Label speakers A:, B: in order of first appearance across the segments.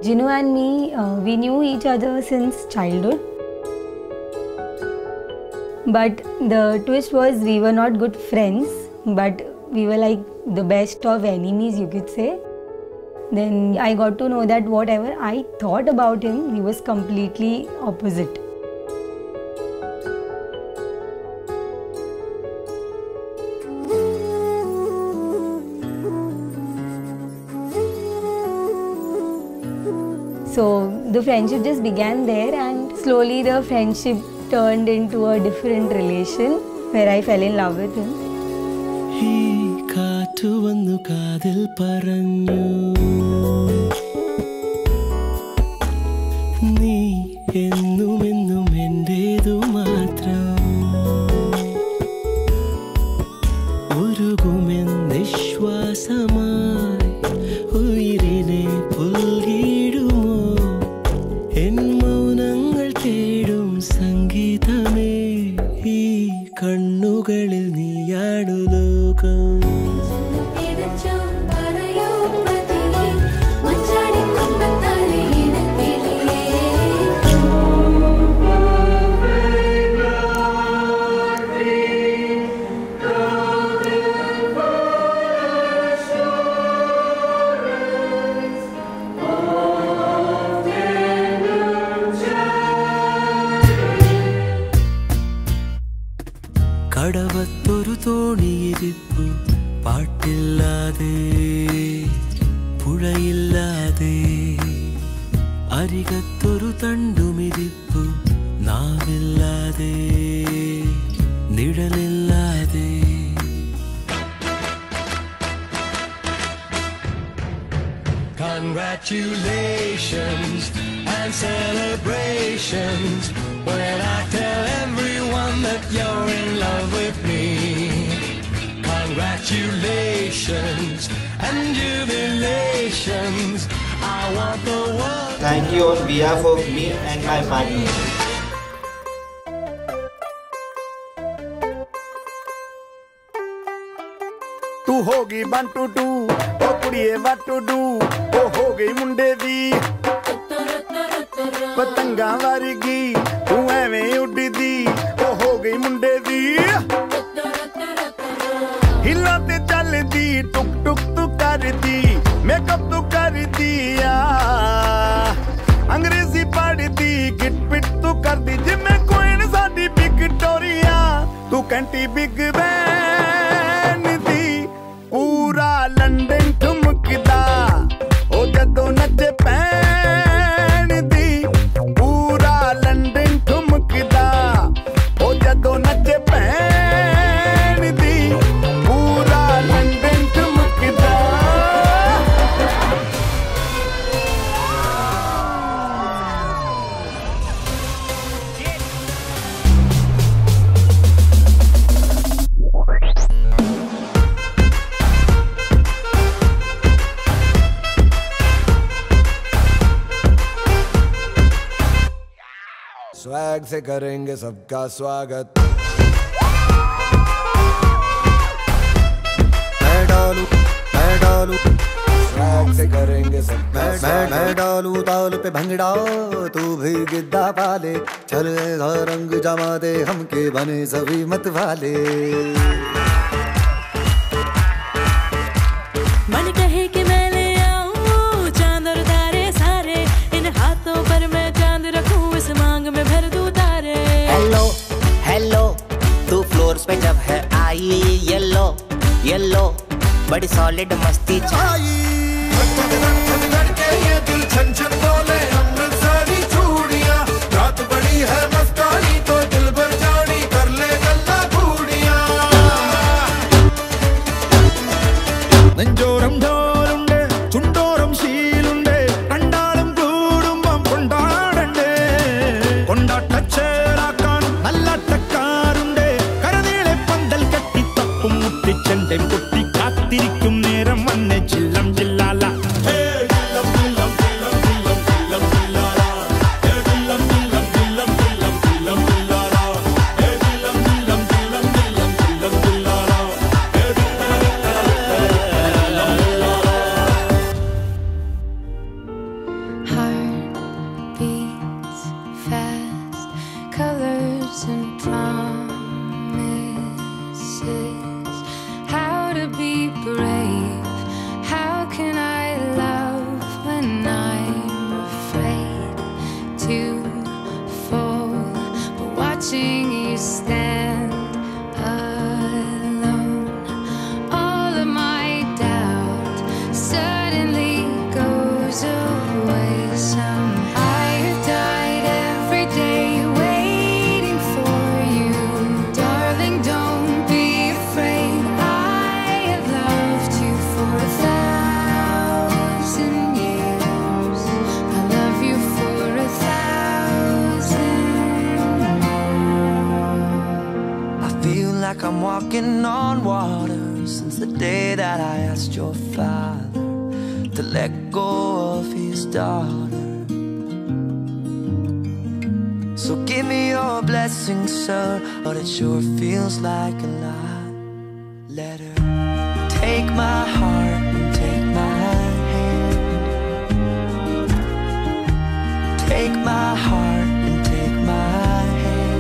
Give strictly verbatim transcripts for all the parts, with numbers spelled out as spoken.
A: Jinu and me, uh, we knew each other since childhood. But the twist was we were not good friends, but we were like the best of enemies, you could say. Then I got to know that whatever I thought about him, he was completely opposite. So the friendship just began there, and slowly the friendship turned into a different relation where I fell in love with him.
B: കടവത്തൊരു തോണിയിരിപ്പു പാട്ടില്ലാതെ പുഴയില്ലാതെ അരികത്തൊരു തണ്ടുമിരിപ്പു നാവില്ലാതെ നിഴലില്ലാതെ Congratulations and celebrations when I tell everyone that you're in love with me. Congratulations and jubilations. I want the world.
C: Thank you on behalf of me and my partner.
D: तू होगी one two two ओ कुड़िए what to do ओ हो गई मुंडे दी पतंगा वर्गी तू एवें उड़दी ओ हो गई मुंडे दी हिला ते चलदी टुक टुक तू करदी मेकअप तू करदी आ अंग्रेजी पढ़दी गिट पिट तू करदी जिमें कोइन साडी विक्टोरिया तू कंटी बिग बैन दी पूरा लंदन ठुमकदा ओ जदों नचे पैन दी पूरा लंदन ठुमकदा ओ जदों नचे पैन दी पूरा लंदन ठुमकदा
E: स्वैग से करेंगे सबका स्वागत मैं डालू मैं डालू स्वैग से करेंगे सबका मैं मैं डालू ताल पे भंगड़ा तू भी गिद्दा पाले चल रंग जमा दे हमके बने सभी मत वाले
F: मन कहे कि मैं ले आऊं चांद और तारे सारे इन हाथों पर मैं चांद रखूं इस मांग में भर दूं तारे
G: हेलो हेलो तू फ्लोर्स पे जब है आई येलो येलो बड़ी सॉलिड मस्ती
E: आई ये दिल छन छन बोले अमृतसरी चूड़ियां रात बड़ी है मस्तानी तो दिल भर जानी कर ले गल्ला बूड़ियां നെഞ്ചോരം ധോലുണ്ട് ചുണ്ടോരം ശീലുണ്ട് കണ്ടാലും കൂടുമ്പം കൊണ്ടാടണ്ടേ കൊണ്ടാട്ടച്ചേരാക്കാൻ നല്ലാട്ടക്കാരുണ്ട് കരനീളെ പന്തൽ കെട്ടി തപ്പും മുട്ടിച്ചെണ്ടൻ കുട്ടി കാത്തിരിക്കും നേരം വന്നെ ചില്ലം ജില്ലാല ചില്ലം ചില്ലം ചില്ലം ചില്ലം ചില്ലം ചില്ലാല ചില്ലം ചില്ലം ചില്ലം ചില്ലം
F: vows and promises. How to be brave? How can I love when I'm afraid to fall? But watching you stand alone, all of my doubt suddenly goes away somehow. I have died every day waiting for you. Darling, don't be afraid. I have loved you for a thousand years. I love you for a thousand more.
B: I feel like I'm walking on water since the day that I asked your father to let go of his daughter. So give me your blessing, sir, but it sure feels like a lot. Let her take my heart and take my hand. Take my heart and take my hand.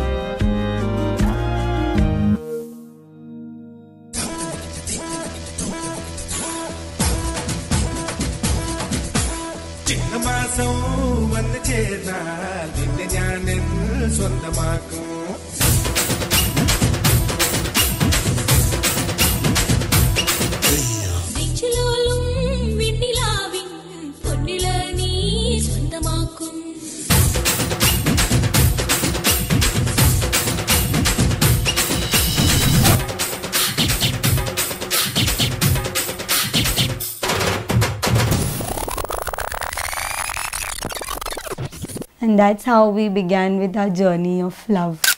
D: ചിങ്ങമാസം വന്നു ചേർന്നാൽ നിന്നെ ഞാൻ സ്വന്തമാക്കും.
F: നെഞ്ചിലോലും വെണ്ണിലാവിൻ പൊന്നില നീ സ്വന്തമാക്കും.
A: And that's how we began with our journey of love.